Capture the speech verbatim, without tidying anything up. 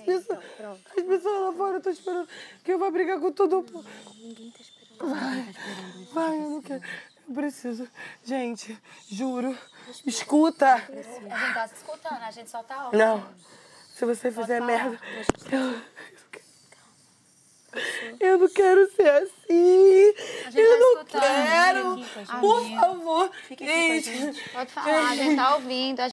pessoas, então, as pessoas lá fora estão esperando que eu vou brigar com todo mundo. Ninguém tá esperando. Vai, Ninguém tá esperando. vai, eu não quero. Eu preciso. Gente, juro. Escuta. A gente tá se escutando, a gente só tá ouvindo. Não. Se você Pode fizer falar. merda, eu... Eu não quero ser assim. A gente Eu tá não escutando. quero. Fica aqui com a Por gente. favor. Fica aqui com a Gente. gente. Pode falar, a gente tá ouvindo.